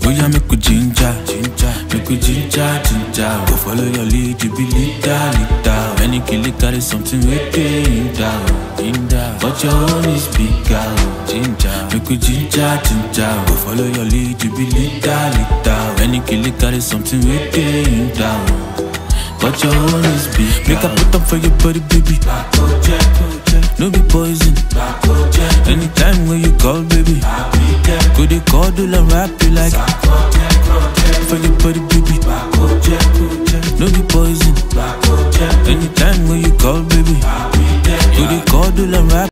Oh yeah, make we ginger, make we ginger. Go follow your lead, you be leader. Any kill it carry something with it down. But your own is bigger, ginger. Make we ginger. Go follow your lead, you be leader. Any kill it carry something with it down. But your own is bigger. Make I put up for your body, baby. No be poison. Anytime when you call, baby, go they call, do and rap you like. For your body, baby. No be poison. Anytime when you call, baby, go they call, do and rap.